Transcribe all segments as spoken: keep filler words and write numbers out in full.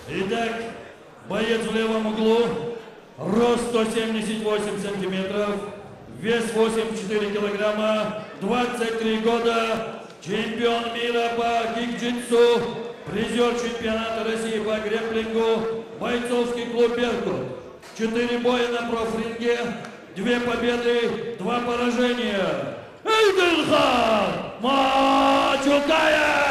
Итак, боец в левом углу, рост сто семьдесят восемь сантиметров, вес восемьдесят четыре килограмма, двадцать три года, чемпион мира по кик-джитсу, призер чемпионата России по грэпплингу, бойцовский клуб «Беркут». Четыре боя на профринге, две победы, два поражения. Эйдельхан Мачукаев!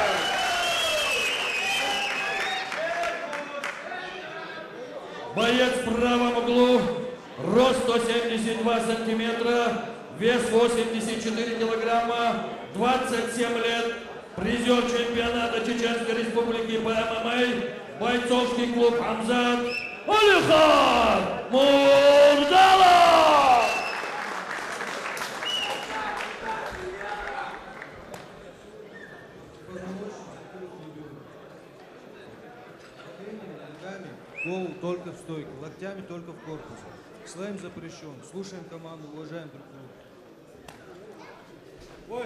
Боец в правом углу, рост сто семьдесят два сантиметра, вес восемьдесят четыре килограмма, двадцать семь лет, призер чемпионата Чеченской Республики по эм эм а, бойцовский клуб «Амзат» Алихан Мурдалов! Гол только в стойке, локтями только в корпус. Слэм запрещен. Слушаем команду, уважаем друг друга.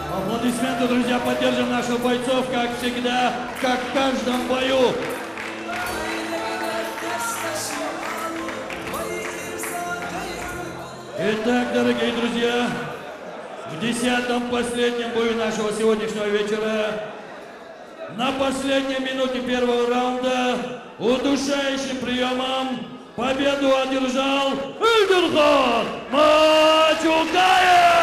Аплодисменты, друзья, поддержим наших бойцов, как всегда, как в каждом бою. Итак, дорогие друзья, в десятом последнем бою нашего сегодняшнего вечера, на последней минуте первого раунда, удушающим приемом победу одержал Эльдурхан Мачукаев!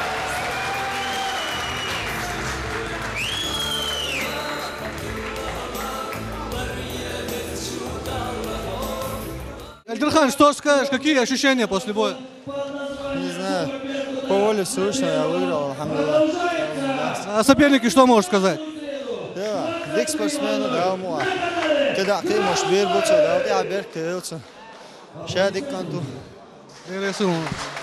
Эльдурхан, что скажешь, какие ощущения после боя? Не знаю, по воле Всевышнего я выиграл, алхамдулилlah. А соперники что можешь сказать? Да, дик спортсмену даумуа. Когда ты можешь бер бутса, да, я бер кейлса. Шадик канту. Интересно.